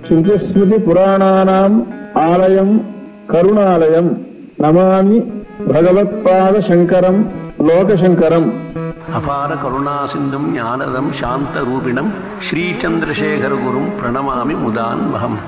श्रुतिस्मृति पुराणानाम् आलयं करुणालयं नमामि भगवत्पाद शंकरं लोकशंकरम्। अपार करुणा सिंधुं ज्ञानदं शांतरूपिणं श्रीचंद्रशेखर गुरुं प्रणमामि मुदान्वहम्।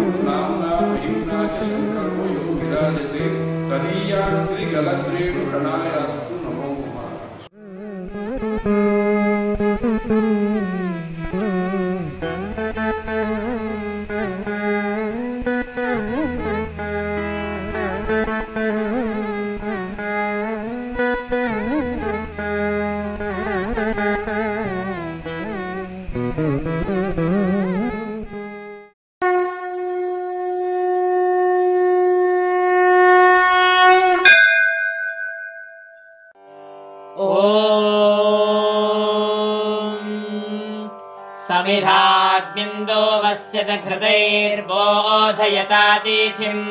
समिधाग्निन्दो वस्यत घृतैर्बोधयतातिथिम्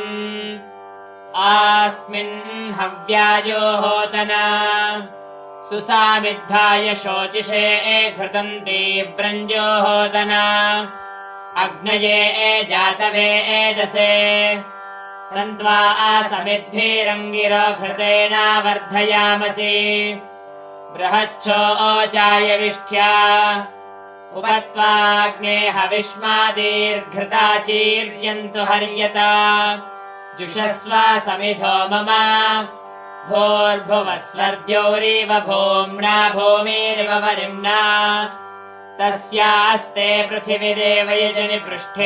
आस्मिन् हव्यायो होतना सुसामिद्धाय शोचिषे घृतं तीव्रञ्जो होतना अग्नये जातवेदसे तन्त्वा समिद्भिरङ्गिरो घृतेन वर्धयामसि बृहच्छोचायविष्ठ्या उपत्वाग्ने हविष्मादीर्घृताचीर्यन्तु हर्यता जुषस्व समिधो मम भूर्भुवस्वर्द्योरिव भूम्ना भूमिरिव वरिम्ना तस्यास्ते पृथिवीरेव यजनि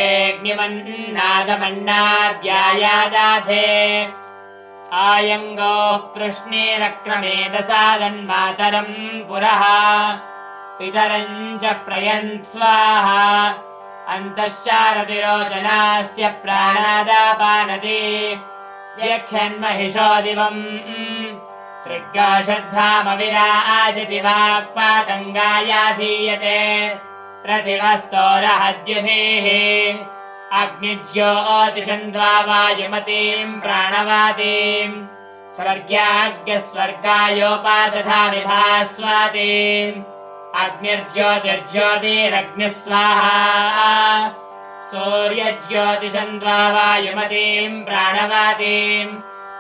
पृष्ठेऽग्निमन्नादमन्नाद्यायादाधे आयङ्गोः पृश्नेरक्रमेदसादन्मातरम् पुरः पितरम् च प्रयन्त् स्वाहा अन्तश्चारतिरोचनास्य प्राणादापानति यख्यन्महिषो दिवम् त्रिगाशद्धामविराजति वाक्पातङ्गायाधीयते प्रतिवस्तोरहद्युभिः अग्निज्योतिषन्द्वा वायुमतीम् प्राणवातीम् स्वर्गाग्यस्वर्गायोपादधामि भास्वातीम् अग्निर्ज्योतिर्ज्योतिरग्निः स्वाहा सूर्यज्योतिषन्द्वा वायुमतीम् प्राणवातीम्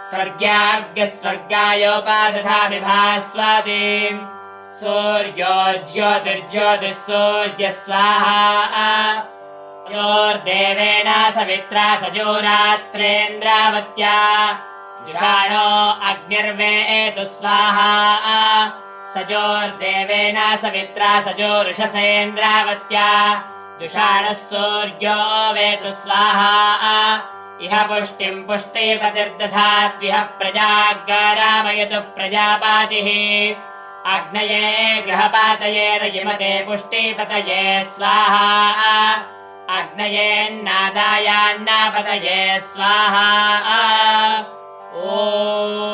स्वर्गाग्यस्वर्गायोपादधामि भास्वातीम् सूर्यो ज्योतिर्ज्योतिः सूर्यः स्वाहा योर्देवेण सवित्रा सजोरात्रेन्द्रावत्या जुषाणो अग्निर्वेतु स्वाहा सजोर्देवेन सवित्रा सजोरुषसेन्द्रावत्या जुषाणः सूर्यो वेतु स्वाहा इह पुष्टिम् पुष्टिपतिर्दधात्विह प्रजागारामयतु प्रजापातिः अग्नये गृहपातये रयिमते पुष्टिपतये स्वाहा अग्नयेन्नादायान्नापतये स्वाहा। ॐ